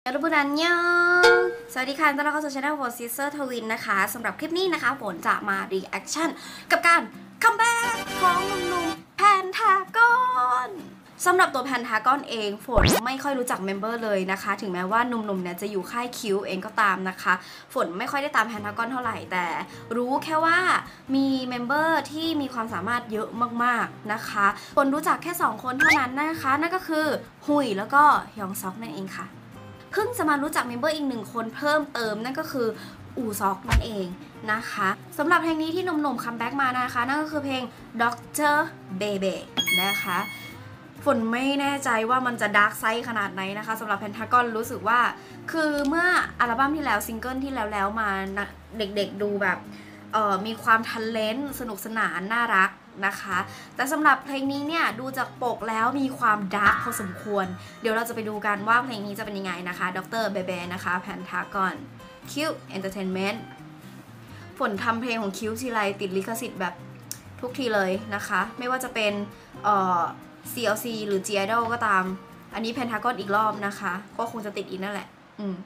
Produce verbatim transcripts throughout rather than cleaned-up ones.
ยารุบุนันยังสวัสดีค่ะต้อนรับเข้าสู่ช่องฝนซิสเตอร์ทวินนะคะสำหรับคลิปนี้นะคะฝนจะมารีแอคชั่นกับการคัมแบ็กของหนุ่มๆแพนทากอนสำหรับตัวแพนทากอนเองฝนไม่ค่อยรู้จักเมมเบอร์เลยนะคะถึงแม้ว่าหนุ่มๆเนี่ยจะอยู่ค่ายคิวเองก็ตามนะคะฝนไม่ค่อยได้ตามแพนทากอนเท่าไหร่แต่รู้แค่ว่ามีเมมเบอร์ที่มีความสามารถเยอะมากๆนะคะฝนรู้จักแค่สองคนเท่านั้นนะคะนั่นก็คือฮุยแล้วก็ยองซอกนั่นเองค่ะเพิ่งจะมารู้จักเมมเบอร์อีกหนึ่งคนเพิ่มเติมนั่นก็คืออูซอกนั่นเองนะคะสำหรับเพลงนี้ที่หนุ่มๆคัมแบ็กมานะคะนั่นก็คือเพลง ด็อกเตอร์ Baby นะคะฝนไม่แน่ใจว่ามันจะดาร์กไซด์ขนาดไหนนะคะสำหรับแพนทากอนรู้สึกว่าคือเมื่ออัลบั้มที่แล้วซิงเกิลที่แล้วแล้วมาเด็กๆดูแบบมีความทันเลนต์สนุกสนานน่ารักนะคะแต่สำหรับเพลงนี้เนี่ยดูจากปกแล้วมีความดาร์กพอสมควรเดี๋ยวเราจะไปดูกันว่าเพลงนี้จะเป็นยังไงนะคะด็อกเตอร์เบเบนะคะแพนทากอนคิวเอนเตอร์เทนเมนต์ฝนทำเพลงของคิวทีไรติดลิขสิทธิ์แบบทุกทีเลยนะคะไม่ว่าจะเป็นเอ่อ ซี แอล ซี หรือ G Idol ก็ตามอันนี้แพนทากอนอีกรอบนะคะก็คงจะติดอีกนั่นแหละอืม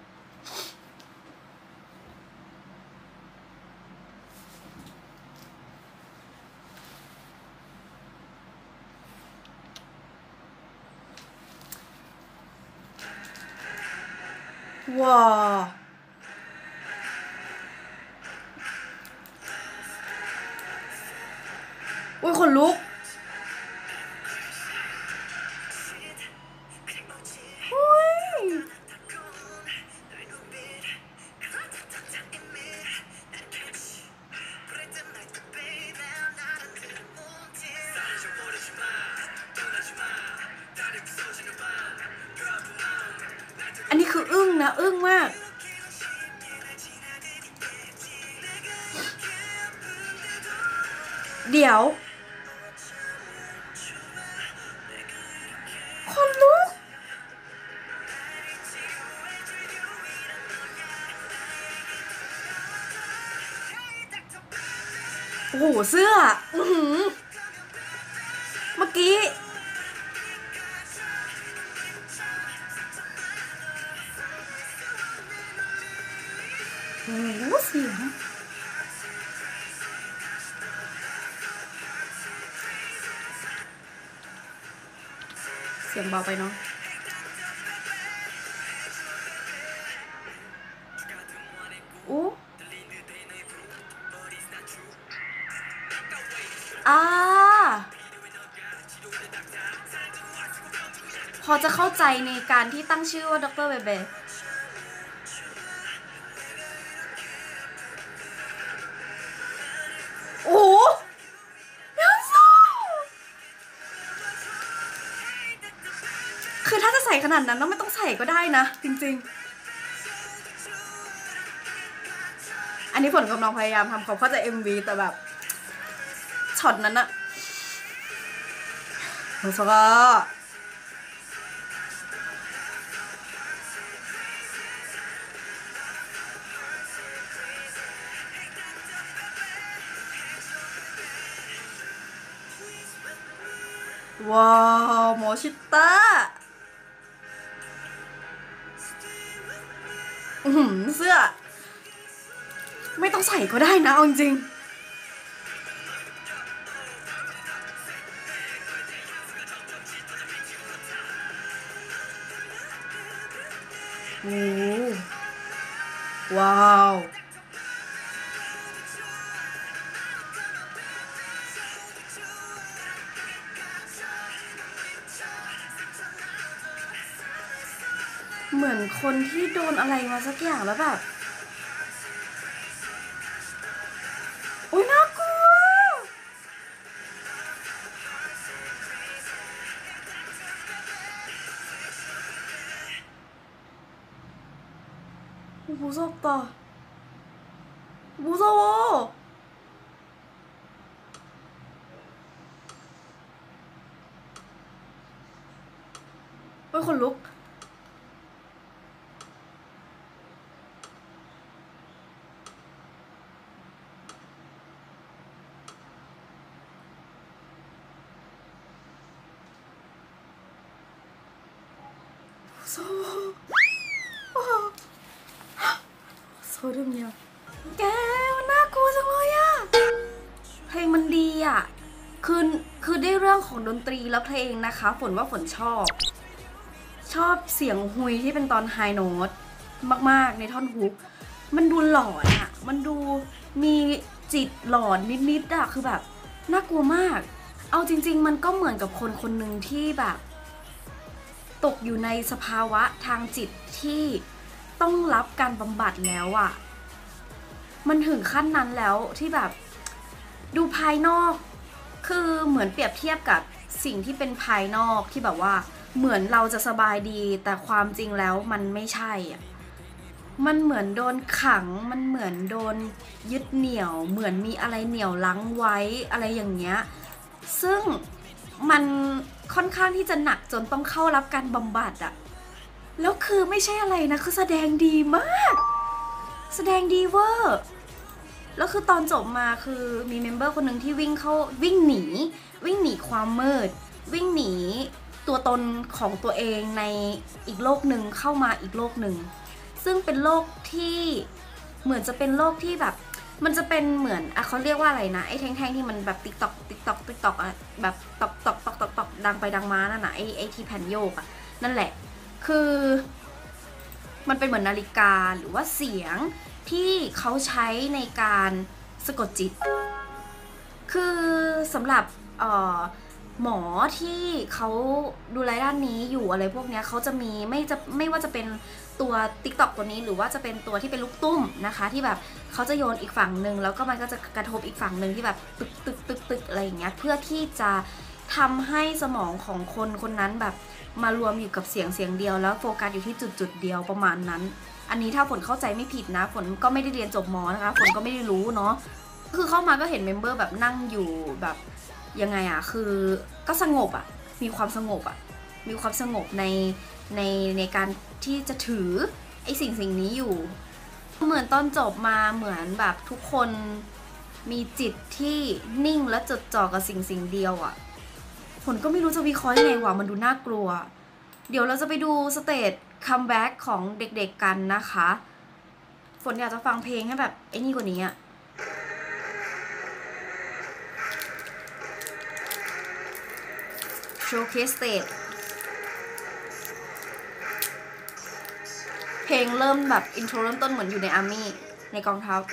ว้าอุ้ยขนลุกอันนี้คืออึ้งนะอึ้งมากเดี๋ยวคนลุกโอ้โหเสื้ออือหือเมื่อกี้โอ้โหเสียงเสียงเบาไปเนาะโอ้อาพอจะเข้าใจในการที่ตั้งชื่อว่าด็อกเตอร์เบเบโอ้โหคือถ้าจะใส่ขนาดนั้นต้องไม่ต้องใส่ก็ได้นะจริงๆอันนี้ฝนกำลังพยายามทำความเข้าใจ เอ็ม วี แต่แบบช็อตนั้นอะโอ้โหว้าวโมชิต้าอือเสื้อไม่ต้องใส่ก็ได้นะเอาจริงโอ้ว้าวเหมือนคนที่โดนอะไรมาสักอย่างแล้วแบบโอ้ยน่ากลัว무섭다. 무서워. 왜 걸룩? 무서워. อเรื่องเนี้ยแกมันน่ากลัวจังเลยอะเพลงมันดีอะคือคือได้เรื่องของดนตรีแล้วเพลงนะคะฝนว่าฝนชอบชอบเสียงฮุยที่เป็นตอนไฮโน้ตมากๆในท่อนฮุกมันดูหลอนอะมันดูมีจิตหลอนนิดๆอะคือแบบน่ากลัวมากเอาจริงๆมันก็เหมือนกับคนคนหนึ่งที่แบบตกอยู่ในสภาวะทางจิตที่ต้องรับการบำบัดแล้วอะมันถึงขั้นนั้นแล้วที่แบบดูภายนอกคือเหมือนเปรียบเทียบกับสิ่งที่เป็นภายนอกที่แบบว่าเหมือนเราจะสบายดีแต่ความจริงแล้วมันไม่ใช่อะมันเหมือนโดนขังมันเหมือนโดนยึดเหนี่ยวเหมือนมีอะไรเหนี่ยวรั้งไว้อะไรอย่างเงี้ยซึ่งมันค่อนข้างที่จะหนักจนต้องเข้ารับการบำบัดอะแล้วคือไม่ใช่อะไรนะคือแสดงดีมากแสดงดีเวอร์แล้วคือตอนจบมาคือมีเมมเบอร์คนหนึ่งที่วิ่งเข้าวิ่งหนีวิ่งหนีความมืดวิ่งหนีตัวตนของตัวเองในอีกโลกหนึ่งเข้ามาอีกโลกหนึ่งซึ่งเป็นโลกที่เหมือนจะเป็นโลกที่แบบมันจะเป็นเหมือนอะเขาเรียกว่าอะไรนะไอ้แท่งๆที่มันแบบติ๊กตอกติ๊กตอกติ๊กตอกอะแบบตอกตอกตอกตอกตอกดังไปดังมานั่นน่ะไอ้ไอ้ที่แผ่นโยกอะนั่นแหละคือมันเป็นเหมือนนาฬิกาหรือว่าเสียงที่เขาใช้ในการสะกดจิตคือสำหรับหมอที่เขาดูแลด้านนี้อยู่อะไรพวกนี้เขาจะมีไม่จะไม่ว่าจะเป็นตัว ติ๊กต็อก ตัวนี้หรือว่าจะเป็นตัวที่เป็นลูกตุ้มนะคะที่แบบเขาจะโยนอีกฝั่งหนึ่งแล้วก็มันก็จะกระทบอีกฝั่งหนึ่งที่แบบตึกตึกตึกตึกอะไรอย่างเงี้ยเพื่อที่จะทำให้สมองของคนคนนั้นแบบมารวมอยู่กับเสียงเสียงเดียวแล้วโฟกัสอยู่ที่จุดจุดเดียวประมาณนั้นอันนี้ถ้าฝนเข้าใจไม่ผิดนะฝนก็ไม่ได้เรียนจบหมอนะคะฝนก็ไม่ได้รู้เนาะคือเข้ามาก็เห็นเมมเบอร์แบบนั่งอยู่แบบยังไงอะคือก็สงบอะมีความสงบอะมีความสงบในในในการที่จะถือไอ้สิ่งสิ่งนี้อยู่เหมือนตอนจบมาเหมือนแบบทุกคนมีจิตที่นิ่งและจดจ่อกับสิ่งสิ่งเดียวอะฝนก็ไม่รู้จะวิเคราะห์ยังไงว่ะมันดูน่ากลัวเดี๋ยวเราจะไปดูสเตจคัมแบ็กของเด็กๆกันนะคะฝนอยากจะฟังเพลงให้แบบไอ้นี่กว่านี้อะโชว์เคสสเตจเพลงเริ่มแบบอินโทรเริ่มต้นเหมือนอยู่ในอาร์มี่ในกองทัพ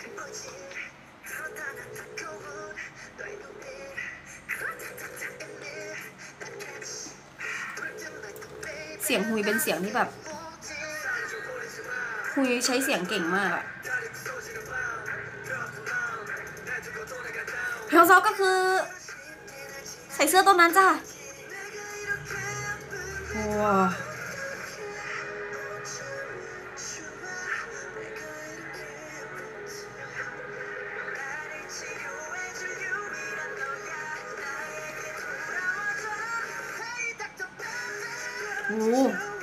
เสียงฮุยเป็นเสียงที่แบบฮุยใช้เสียงเก่งมากอะเพลงซอฟก็คือใส่เสื้อตัวนั้นจ้ะว้าโอ้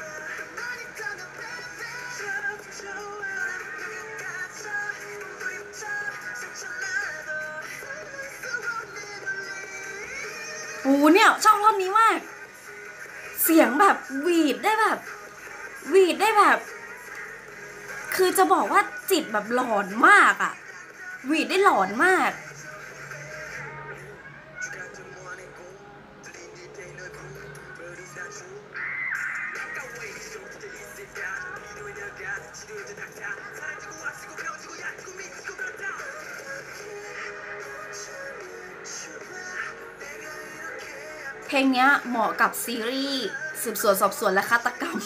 โหเนี่ยชอบท่อนนี้มากเสียงแบบหวีดได้แบบหวีดได้แบบคือจะบอกว่าจิตแบบหลอนมากอะหวีดได้หลอนมากเพลงนี้เหมาะกับซีรีส์สืบสวนสอบสวนและฆาตกรรม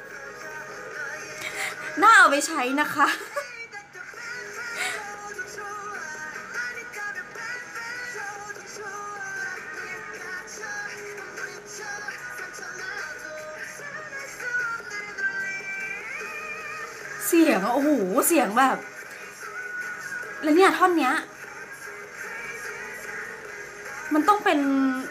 น่าเอาไปใช้นะคะเสียงโอ้โหเสียงแบบแล้วเนี่ยท่อนเนี้ยมันต้องเป็น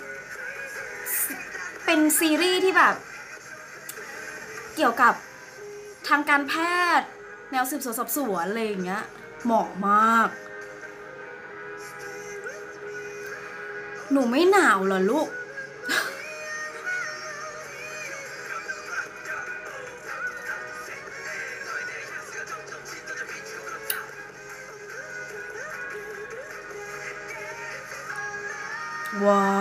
เป็นซีรีส์ที่แบบเกี่ยวกับทางการแพทย์แนวสืบสวนสอบสวนอะไรอย่างเงี้ยเหมาะมากหนูไม่หนาวเหรอลูกว้าว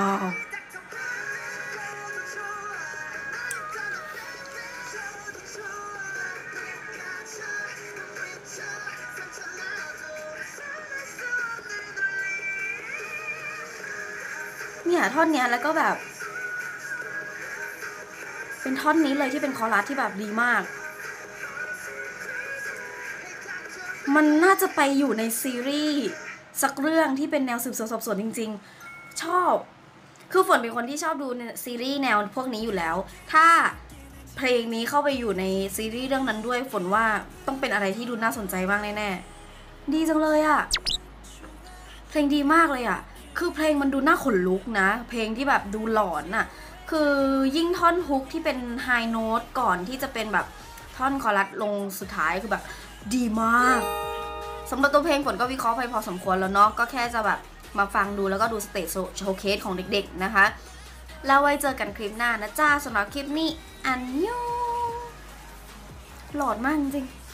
เนี่ยท่อนเนี้ยแล้วก็แบบเป็นท่อนนี้เลยที่เป็นคอรัสที่แบบดีมากมันน่าจะไปอยู่ในซีรีส์สักเรื่องที่เป็นแนวสืบสวนสอบสวนจริงๆชอบคือฝนเป็นคนที่ชอบดูซีรีส์แนวพวกนี้อยู่แล้วถ้าเพลงนี้เข้าไปอยู่ในซีรีส์เรื่องนั้นด้วยฝนว่าต้องเป็นอะไรที่ดูน่าสนใจมากแน่ๆดีจังเลยอะเพลงดีมากเลยอะคือเพลงมันดูน่าขนลุกนะเพลงที่แบบดูหลอนอะคือยิ่งท่อนฮุกที่เป็นไฮโน้ตก่อนที่จะเป็นแบบท่อนคอรัสลงสุดท้ายคือแบบดีมากสำหรับตัวเพลงฝนก็วิเคราะห์ไปพอสมควรแล้วเนาะก็แค่จะแบบมาฟังดูแล้วก็ดูสเตจโชว์เคสของเด็กๆนะคะแล้วไว้เจอกันคลิปหน้านะจ้าสำหรับคลิปนี้อันยองหลอดมากจริง